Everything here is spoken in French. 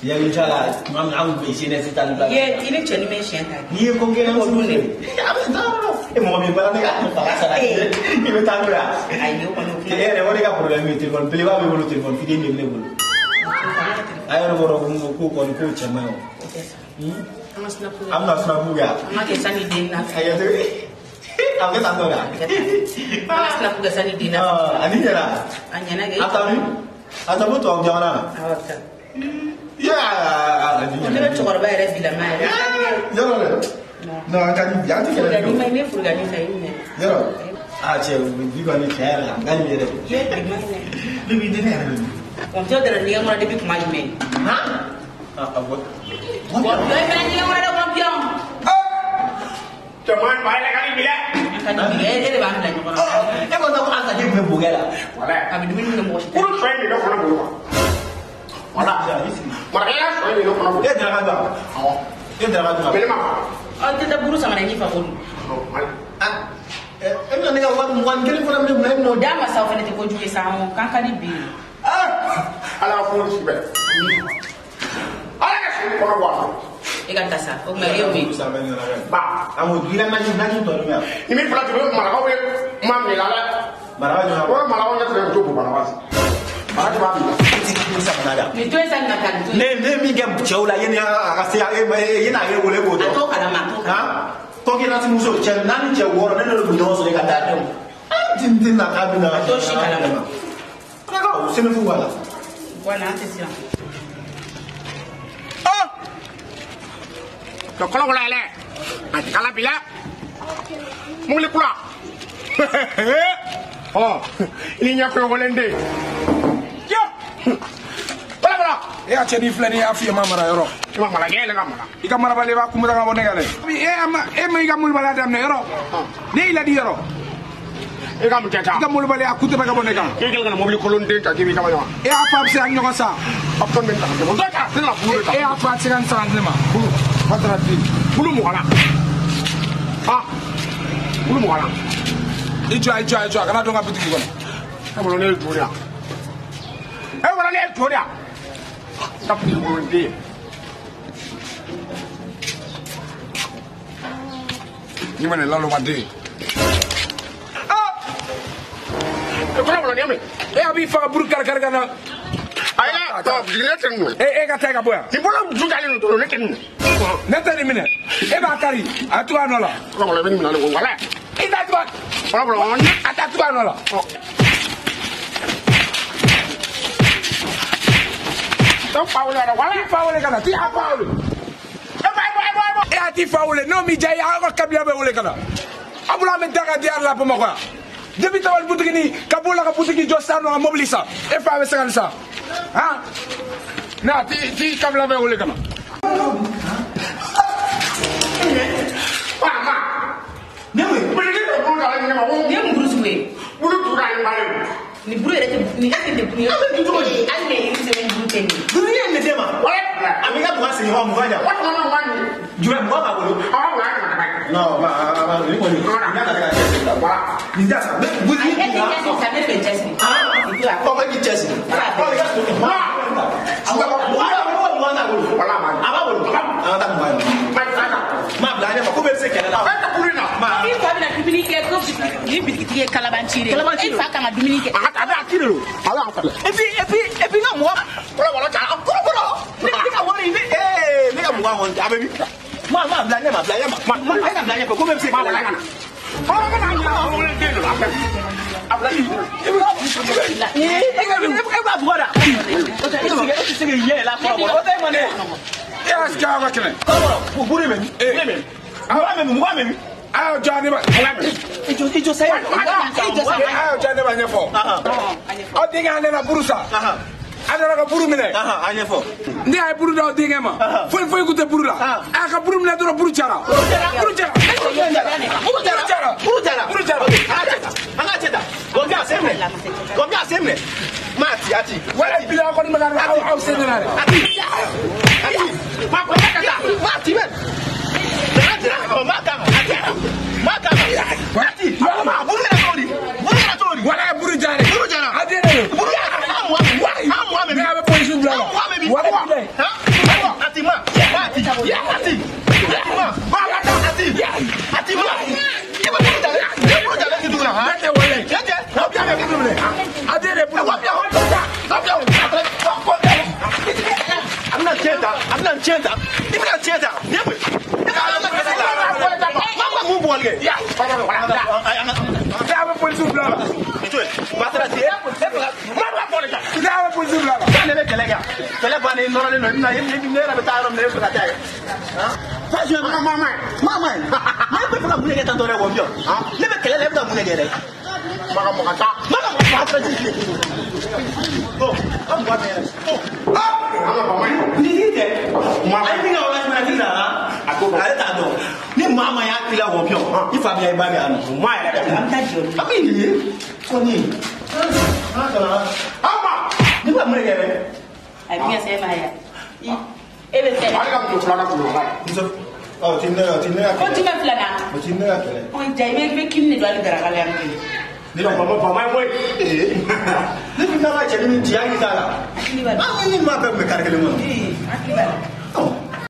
Il y a une chala, maman a ici n'est pas là. Il est chez lui, chien. Il est conquérant au bout. Et mon ami, pas la il veut t'en là. Il y a un problème, il téléphone, il va me le téléphone, il est venu. Ayo boro ko ko ko chama yo. Amna snapuga. Amake sani dina. Ayo to. Amke tandoga. Amna snapuga sani dina. Ani jera. Anyana ge. Atami. Atamu to jamana. Awata. Ya, ani. Ole to korba ere bila mai. Yo. No, akani ya ti kele. Ni mai ne furgani sai ne. Yo. Ah, che, vi va ni kera, ngani mere. Ye bi mai ne. Bibi dine. On te donne rien moi depuis que moi mais. Hein? Ah, what? What? Moi ben ni moi le Wonpion. Cuman mai la kali bila. Kan bi ele ba na ni. E mo ta ko asa je pe bugela. Wala. Abi dumi ni mo shi. Kuru soy ni do kono bulu. Wala. Mara ya soy ni do kono bulu. E dara ga. Oh. E dara ga. Belema. On te da buru sama ni fa ko. Ah. E mo ne ga wan gele ko na me no Da ma sa fa ne te ko juwe sa mo kan ka di bi. Ala ko si be. Ala ka si kono wa. E ga tasa. O me yo mi. Ba, amo dira na to ya. Ni mi fala te mara ko we mam ni la la. Mara ga. Ko mara ko ngata to bu bana wa. Mara ti ba bi. Ni to esa na kan. Ne mi ga cheula yeni aga se e na ye wole go to. To kala ma to. Ha? To ki na ti muso che na ni che woro ne no no so le ga da dem. Tin na ka bi na. To shi kala ma. Aga o se me fu wala. Voilà, attention. Oh! Kalau boleh le, nanti kalau bila, mungkin pula. Oh, ini nyak yang boleh deh. Yo, boleh boleh. Ya ceni flani afi mama ra yoro. Cuma malah gele kamu lah. Ika mara bale ba kumura ngabo negale. Ma ika mul bala dam ne yoro. Ne ila di yoro. Kamu caca. Ika mul bale akuta ngabo negal. Kekil kan mobil kolon deh, kaki bisa macam. Apa se anyo sa. Apa minta? Betul tak? Tidak bulu tak? Apa se kan san lema. Bulu. Patrati. Bulu muka lah. Ah, bulu muka lah. Ijo kana donga bitiki kono. Kamu lo ni juria. Kamu ni juria. Tapi bulu deh. Ni mana lalu mati. Kalau boleh ni ambil. Abi fa buru kar kana. Ayah, tak boleh tengok. Ka tega boya. Ni boleh juga ni tu, ni tengok. Neta ni mine. Ba kari. Atu anola. Kalau boleh ni mana boleh. Ida tu. Kalau boleh ni. Atu anola. Tahu Paul ada wala. Paul kana. Ti Paul. Ati Paul no mi jaya ko kabila be wole kana. Abula men daga di Allah pa mako. Depuis tawal butiki ni kabola ka butiki jostano a mobilisa e fa be sagal sa ha na ti kabla be wole kana mama newe bele ni ko ngala ni ma wo Ni mburu suwe. bulu tu ga ni male Ni buru ere ni ake de buru. Ani ne yiri se mburu teni. Duru ye me dema. wala Amiga bu asi ho mu vaja. what mama wan Juwe mo ba bolo. ah wala ka ba No, ma ni ko ni. Ni na ga ga. wala Ni da sa. Bu ni. Ai ete kasi sa me fe chesi. Ah, Itu aku. ko ba ki chesi. Ko ga to. Anga ba mo na bolo. wala ma Aba bolo. Anga ta mo. mai sana Ma bla ne ko be se kele la. ba ta kulina Ma. Ni fa bina dumuni ke ko ni bitiki ye kalabanchire. E fa kama dumuni ke. ah ada akilo ala akalo Et puis non moi. wala wala ta Ko. Ni ka wori ni ni ka mo wa won abebi. Ma bla ne ma ai na bla ne ko be se ma kele wala la. kana ah kana ya wala deh la abla Ni e ba buada. O ti se ye la fo bo. O te mo ne. ya ska ga kene Ko buri men. Men. Mo men. ayo jani ba Ijo say. ayo jani ba nyefo o dinga ne na burusa adara ka buru mine Anye fo. ndi ay buru do dinga ma foi gute buru la aka buru mine do buru chara Anga cheta. Gomja semne. Mati ati. wala bila ko ni magana aw senere Ati. Ma ko kata. Mati men. Mati. Ma buru na tori. wala buru jare adere Buru ya. wala me be position bla wala ni mama ya kila Wonpion il faut bien baler à nous moi elle a ami koni ama ni ba mo ngere ai bien c'est maya et le fait oh tinna continue flana tinna on jaime be kinne do al garagale am ni ba mama boy ni na ma cheli ni tiangi sala ni ba ni ma be me karkele mo akli ba